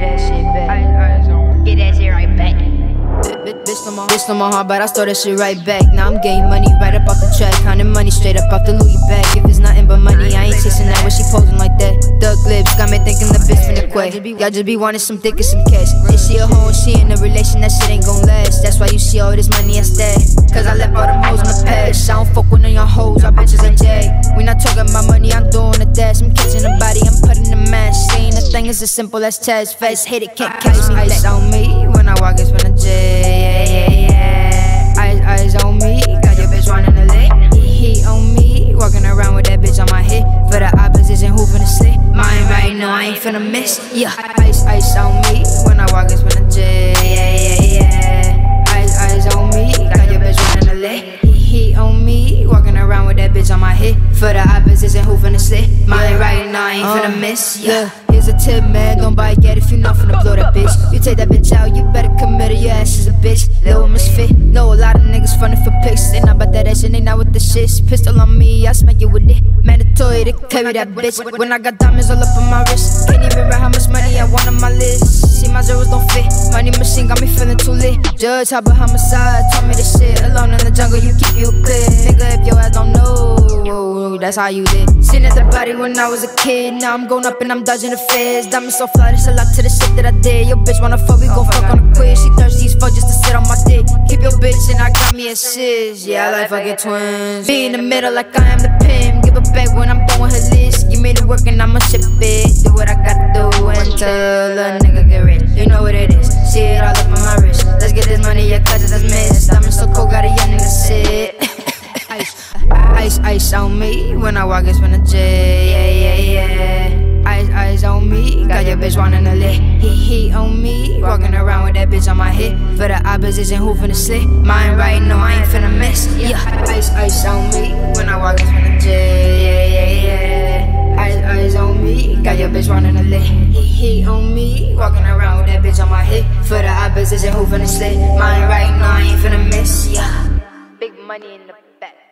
that shit back. Get that shit right back. Bitch no more hard, but I stole that shit right back. Now I'm getting money right up off the track, counting money straight up off the Louis bag. If it's nothing but money, I ain't chasing that when she posing like that. Duck lips got me thinking the bitch finna quack. Y'all just be wanting some dick and some cash. If she a hoe and she in a relation, that shit ain't gon' last. That's why you see all this money I stack, cause I left all them hoes in the past. I don't fuck with none of y'all hoes, our bitches ain't jag. We not talking about money, I'm doing the dash. I'm catching the body, I'm putting the mash. Saying the thing is as simple as Taz. Face hate it, can't catch me. Ice on me when I walk, it's from the J. Eyes on me, got your bitch running the lit. Heat on me, walking around with that bitch on my hip. For the opposition, who finna slip? Mine right now, I ain't finna miss. Yeah, ice on me when I walk, it's from the J. Eyes on me, got your bitch running the lit. Heat on me, walking around with that bitch on my hip. For the opposition, who finna slip? Mine right now, I ain't finna miss. Yeah. Here's a tip, man, don't buy it if you not finna blow that bitch. You take that bitch out, you better commit her, your ass is a bitch. Little misfit, know a lot of niggas funny for pics. They not about that action, they not with the shit. Pistol on me, I smack you with it. Mandatory to carry that bitch. When I got diamonds all up on my wrist, can't even read how much money I want on my list. See, my zeros don't fit, money machine got me feeling too lit. Judge how about homicide, told me this shit. Alone in the jungle, you keep you clear. Nigga, if your ass don't know, that's how you live. Seen at the body when I was a kid, now I'm going up and I'm dodging the feds. Diamonds so fly, that's a lot to the shit that I did. Your bitch wanna fuck, we gon' fuck on the quiz. She thirsty as fuck just to sit on my dick. Keep your bitch and I got me a sis. Yeah, I like fucking twins. Be in the middle like I am the pimp. Give it back when I'm done with her list. Give me the work and I'ma ship it. Do what I gotta do until a nigga get rich. You know what it is, see it all up on my wrist. Let's get this money, yeah, cause that's missed. Diamonds so cold, got a young nigga sit. Ice on me when I walk, it's from the J. Eyes on me, got your bitch running the lit. Heat on me, walking around with that bitch on my hip. For the opposition, who finna slip? Mine right now, I ain't finna miss. Yeah, ice on me when I walk, it's from the J. Eyes on me, got your bitch running the lit. Heat on me, walking around with that bitch on my hip. For the opposition, who finna slip? Mine right now, I ain't finna miss. Yeah, big money in the back.